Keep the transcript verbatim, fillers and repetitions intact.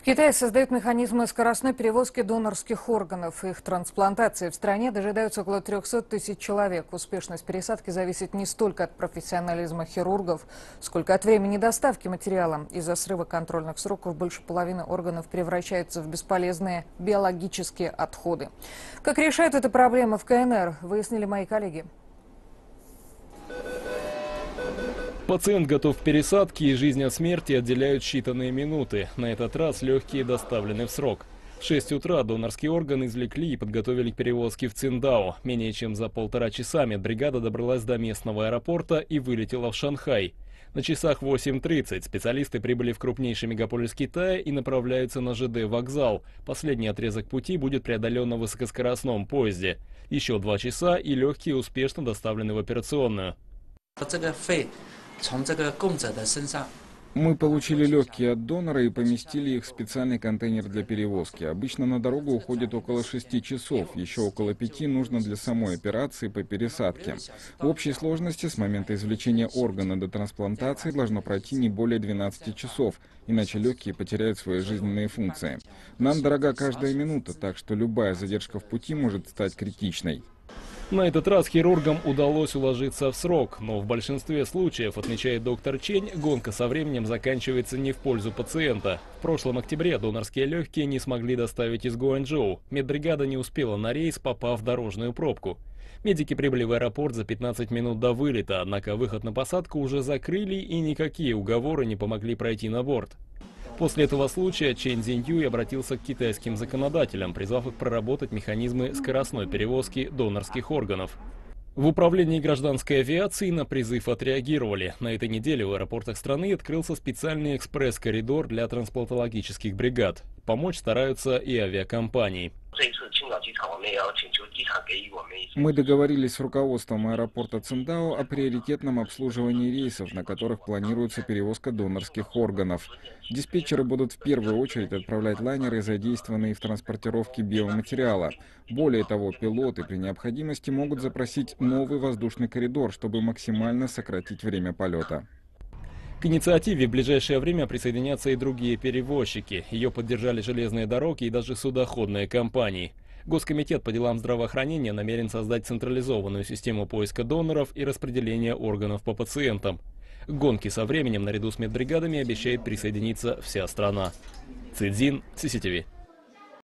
Китай создает механизмы скоростной перевозки донорских органов. Их трансплантации в стране дожидаются около трёхсот тысяч человек. Успешность пересадки зависит не столько от профессионализма хирургов, сколько от времени доставки материала. Из-за срыва контрольных сроков больше половины органов превращаются в бесполезные биологические отходы. Как решают эту проблему в ка эн эр, выяснили мои коллеги. Пациент готов к пересадке, и жизнь от смерти отделяют считанные минуты. На этот раз легкие доставлены в срок. В шесть утра донорский орган извлекли и подготовили к перевозке в Циндао. Менее чем за полтора часа медбригада добралась до местного аэропорта и вылетела в Шанхай. На часах восемь тридцать специалисты прибыли в крупнейший мегаполис Китая и направляются на жэ дэ вокзал. Последний отрезок пути будет преодолен на высокоскоростном поезде. Еще два часа, и легкие успешно доставлены в операционную. Мы получили легкие от донора и поместили их в специальный контейнер для перевозки. Обычно на дорогу уходит около шести часов, еще около пяти нужно для самой операции по пересадке. В общей сложности с момента извлечения органа до трансплантации должно пройти не более двенадцати часов, иначе легкие потеряют свои жизненные функции. Нам дорога каждая минута, так что любая задержка в пути может стать критичной. На этот раз хирургам удалось уложиться в срок, но в большинстве случаев, отмечает доктор Чень, гонка со временем заканчивается не в пользу пациента. В прошлом октябре донорские легкие не смогли доставить из Гуанчжоу. Медбригада не успела на рейс, попав в дорожную пробку. Медики прибыли в аэропорт за пятнадцать минут до вылета, однако выход на посадку уже закрыли, и никакие уговоры не помогли пройти на борт. После этого случая Чен Цзиньюй обратился к китайским законодателям, призвав их проработать механизмы скоростной перевозки донорских органов. В управлении гражданской авиации на призыв отреагировали. На этой неделе в аэропортах страны открылся специальный экспресс-коридор для трансплантологических бригад. Помочь стараются и авиакомпании. Мы договорились с руководством аэропорта Циндао о приоритетном обслуживании рейсов, на которых планируется перевозка донорских органов. Диспетчеры будут в первую очередь отправлять лайнеры, задействованные в транспортировке биоматериала. Более того, пилоты при необходимости могут запросить новый воздушный коридор, чтобы максимально сократить время полета. К инициативе в ближайшее время присоединятся и другие перевозчики. Ее поддержали железные дороги и даже судоходные компании. Госкомитет по делам здравоохранения намерен создать централизованную систему поиска доноров и распределения органов по пациентам. К гонке со временем наряду с медбригадами обещает присоединиться вся страна. Цзин, си си ти ви.